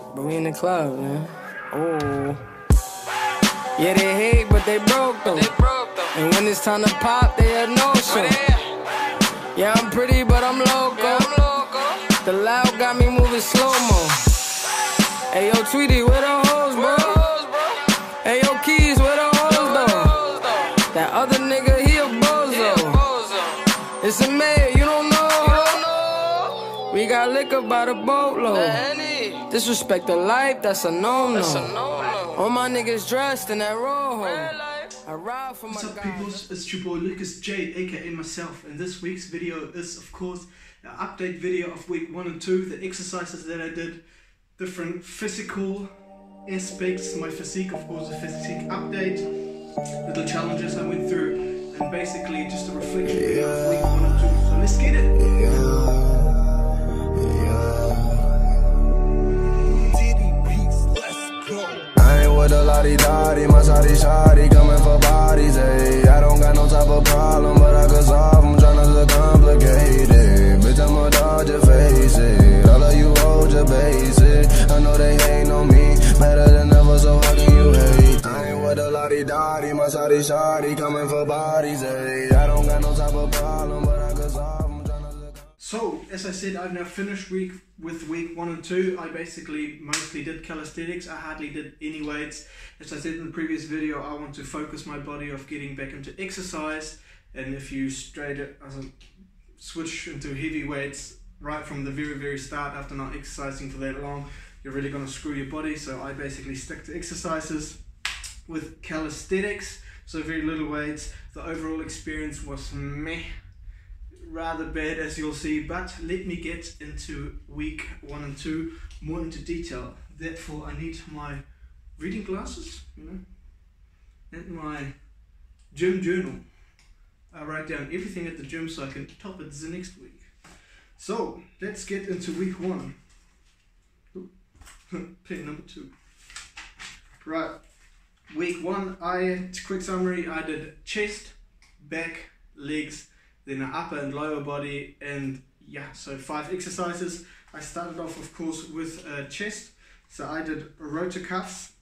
But we in the club, man. Oh. Yeah, they hate, but they broke though. And when it's time to pop, they have no show. Yeah, I'm pretty, but I'm loco. The loud got me moving slow-mo. Hey, yo, Tweety, where the hoes, bro? Hey, yo, Keys, where the hoes, though? That other nigga, he a bozo. It's a mayor, you don't know. We got liquor by the boatload. Disrespect the life, that's a no-no. All my niggas dressed in that rojo. I ride for my guys. What's up, peoples? It's your boy Lucas J, aka myself, and this week's video is, of course, an update video of week 1 and 2, the exercises that I did, different physical aspects, my physique, of course, a physique update, little challenges I went through, and basically just a reflection video of week 1 and 2. So let's get it! With a lottie-dottie, my shawty coming for bodies, ayy. I don't got no type of problem, but I could solve them, tryna look complicated. Bitch, I'ma dodge your face, it. All of you hold your basic. I know they hating on me, better than ever, so how can you hate? I ain't with a lottie-dottie, my shawty coming for bodies, ayy. I don't got no type of problem, but I could solve them, tryna look. So, as I said, I've now finished week 1 and 2. I basically mostly did calisthenics. I hardly did any weights. As I said in the previous video, I want to focus my body of getting back into exercise. And if you switch into heavy weights right from the very start after not exercising for that long, you're really going to screw your body. So I basically stick to exercises with calisthenics. So very little weights. The overall experience was meh. Rather bad, as you'll see, but let me get into week 1 and 2 more into detail. Therefore, I need my reading glasses, and my gym journal. I write down everything at the gym so I can top it the next week. So let's get into week 1. Pen number 2. Right, week 1. Quick summary: I did chest, back, legs, then an upper and lower body, and yeah, so 5 exercises. I started off, of course, with chest. So I did rotator cuffs.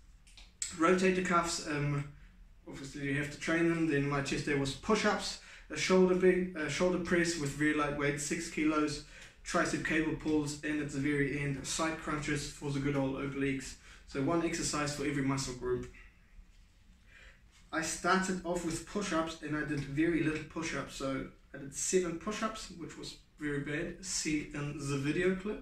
Obviously you have to train them. Then my chest day was push-ups, a shoulder press with very lightweight, 6 kilos, tricep cable pulls, and at the very end, side crunches for the good old obliques. So 1 exercise for every muscle group. I started off with push-ups, and I did very little push-ups. So I did 7 push-ups, which was very bad. See in the video clip.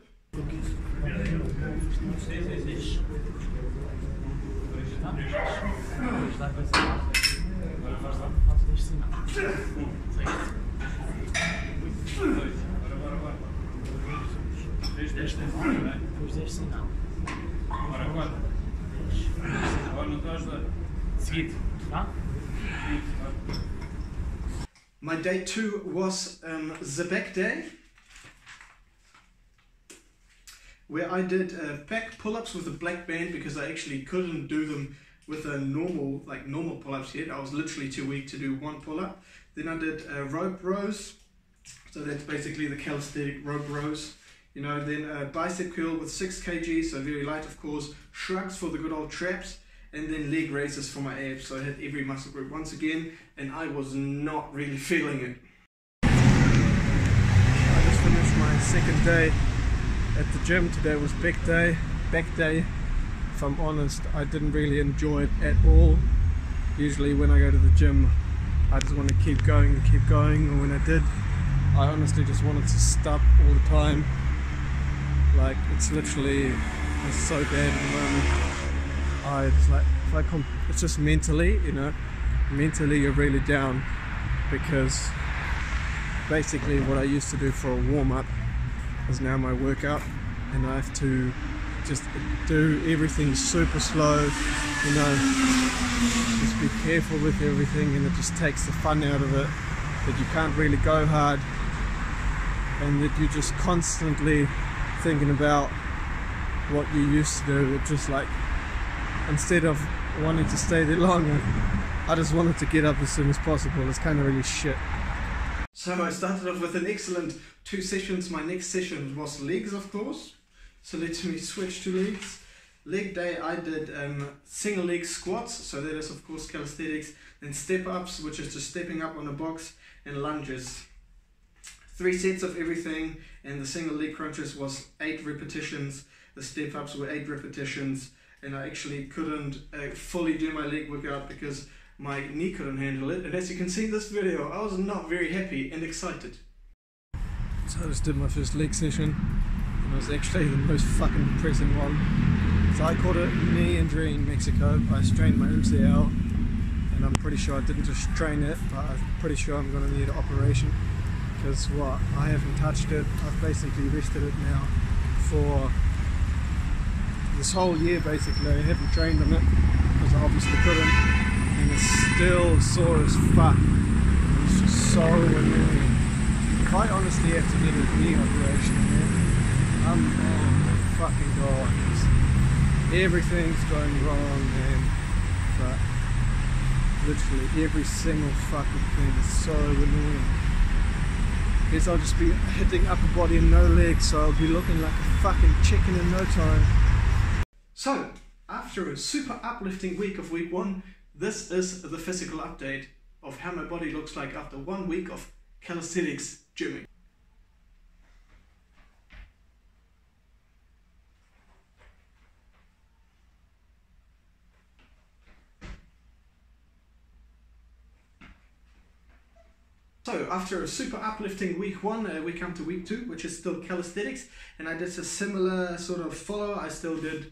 My day 2 was the back day, where I did back pull-ups with a black band because I actually couldn't do them with a normal pull-ups yet. I was literally too weak to do 1 pull-up. Then I did rope rows, so that's basically the calisthenic rope rows. Then bicep curl with 6 kg, so very light, of course. Shrugs for the good old traps. And then leg raises for my abs, so I hit every muscle group once again, and I was not really feeling it. I just finished my 2nd day at the gym. Today was back day. If I'm honest, I didn't really enjoy it at all. Usually when I go to the gym, I just want to keep going, and when I did, I honestly just wanted to stop all the time. Like, it's literally so bad at the moment. It's just mentally, mentally you're really down, because basically what I used to do for a warm-up is now my workout, and I have to just do everything super slow, just be careful with everything, and it just takes the fun out of it, that you can't really go hard, and that you're just constantly thinking about what you used to do. It's just like, instead of wanting to stay there longer, I just wanted to get up as soon as possible. It's kind of really shit. So I started off with an excellent 2 sessions. My next session was legs, of course. So let me switch to legs. leg day I did single leg squats, so that is of course calisthenics, then step ups, which is just stepping up on a box, and lunges. 3 sets of everything, and the single leg crunches was 8 repetitions, the step ups were 8 repetitions, and I actually couldn't fully do my leg workout because my knee couldn't handle it, and as you can see in this video, I was not very happy and excited. So I just did my first leg session, and it was actually the most fucking depressing one. So I caught a knee injury in Mexico. I strained my MCL, and I'm pretty sure I didn't just strain it, but I'm pretty sure I'm going to need an operation, because what, I haven't touched it. I've basically rested it now for this whole year basically. I haven't trained on it because I obviously couldn't, and it's still sore as fuck. It's just so annoying. If I honestly have to get a knee operation, man, oh my fucking god, everything's going wrong, man. But literally every single fucking thing is so annoying. Guess I'll just be hitting upper body and no legs, so I'll be looking like a fucking chicken in no time. So, after a super uplifting week of week 1, this is the physical update of how my body looks like after 1 week of calisthenics gymming. So after a super uplifting week 1, we come to week 2, which is still calisthenics, and I did a similar sort of follow. I still did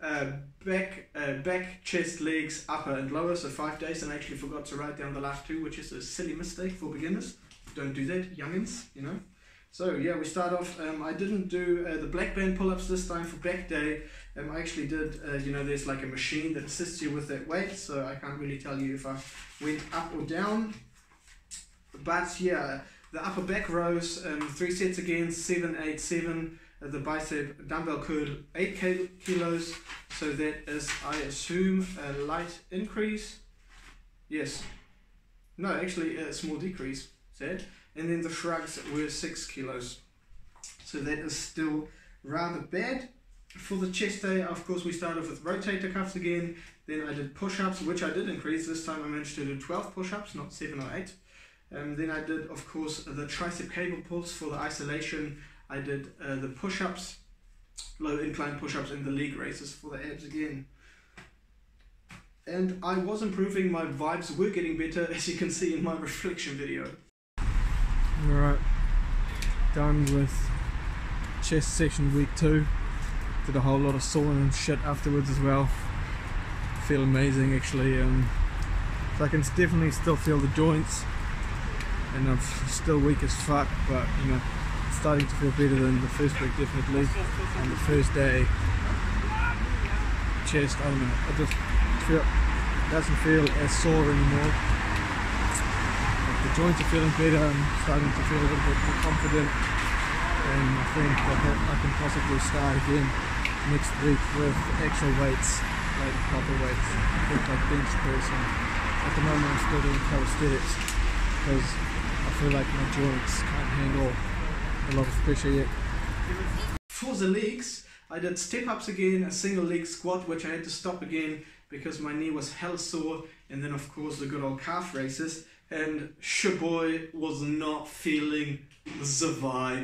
back, chest, legs, upper and lower, so 5 days, and I actually forgot to write down the last 2, which is a silly mistake for beginners. Don't do that, youngins, you know. So yeah, we start off, I didn't do the black band pull-ups this time for back day. I actually did, you know, there's like a machine that assists you with that weight, so I can't really tell you if I went up or down. But yeah, the upper back rows, 3 sets again, 7, 8, 7. The bicep dumbbell curl 8 kilos, so that is, I assume, a light increase. Yes, no, actually a small decrease, said. And then the shrugs were 6 kilos, so that is still rather bad. For the chest day, of course, we started with rotator cuffs again. Then I did push-ups, which I did increase. This time I managed to do 12 push-ups, not 7 or 8. Then I did, of course, the tricep cable pulls for the isolation. I did the push-ups, low incline push-ups, and the leg raises for the abs again. And I was improving, my vibes were getting better, as you can see in my reflection video. Alright, done with chest section week 2. Did a whole lot of sauna and shit afterwards as well. Feel amazing actually. So I can definitely still feel the joints, and I'm still weak as fuck, but you know, starting to feel better than the first week definitely. And the first day, chest, I don't know, I just feel, doesn't feel as sore anymore. But the joints are feeling better, I'm starting to feel a little bit more confident, and I think that I can possibly start again next week with actual weights, like proper weights. I think like bench press, and at the moment I'm still doing calisthenics because I feel like my joints can't handle a lot of pressure yet. For the legs, I did step-ups again, a single leg squat, which I had to stop again because my knee was hell sore, and then of course the good old calf raises, and Shaboy was not feeling the vibe.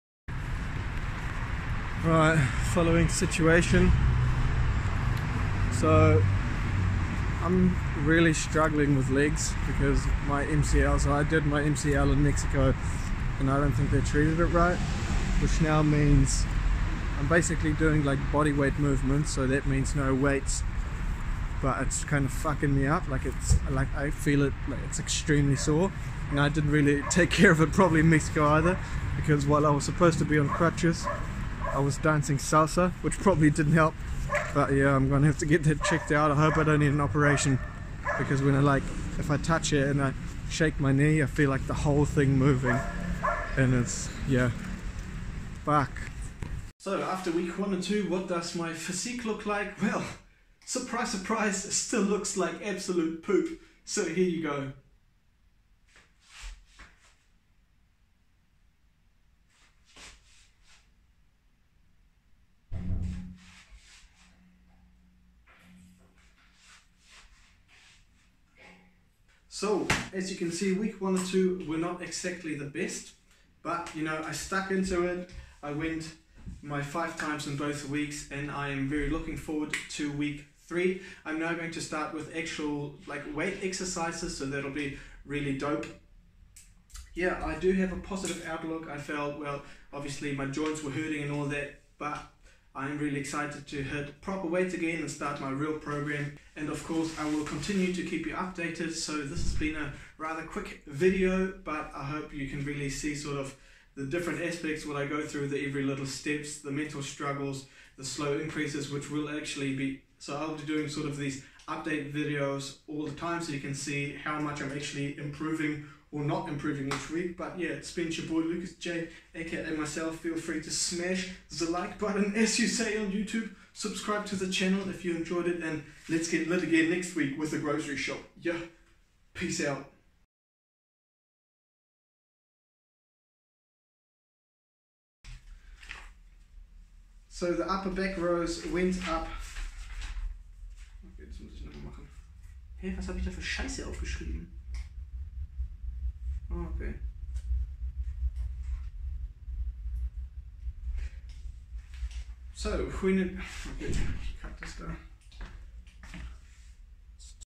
Right, following situation. So I'm really struggling with legs because my MCL, so I did my MCL in Mexico and I don't think they treated it right, which now means I'm basically doing like body weight movements, so that means no weights, but it's kind of fucking me up. Like it's like I feel it, like it's extremely sore, and I didn't really take care of it probably in Mexico either, because while I was supposed to be on crutches, I was dancing salsa, which probably didn't help. But yeah, I'm gonna have to get that checked out. I hope I don't need an operation, because when if I touch it and I shake my knee, I feel like the whole thing moving, and it's, yeah, fuck. So after week 1 and 2, what does my physique look like? Well, surprise surprise, it still looks like absolute poop. So here you go. So, as you can see, week 1 and 2 were not exactly the best, but you know, I stuck into it. I went my 5 times in both weeks, and I am very looking forward to week 3. I'm now going to start with actual like weight exercises, so that'll be really dope. Yeah, I do have a positive outlook. I felt, well, obviously my joints were hurting and all that, but I'm really excited to hit proper weight again and start my real program. And of course, I will continue to keep you updated. So this has been a rather quick video, but I hope you can really see sort of the different aspects, what I go through, the every little steps, the mental struggles, the slow increases, which will actually be, so I'll be doing sort of these update videos all the time so you can see how much I'm actually improving or not improving each week. But yeah, it's been your boy Lucas J, aka myself. Feel free to smash the like button, as you say on YouTube. Subscribe to the channel if you enjoyed it, and let's get lit again next week with the grocery shop. Yeah, peace out. So the upper back rows went up. Okay, das muss ich nochmal machen. Hey, was habe ich da für Scheiße aufgeschrieben? Oh, okay. So, when it, okay, cut this down.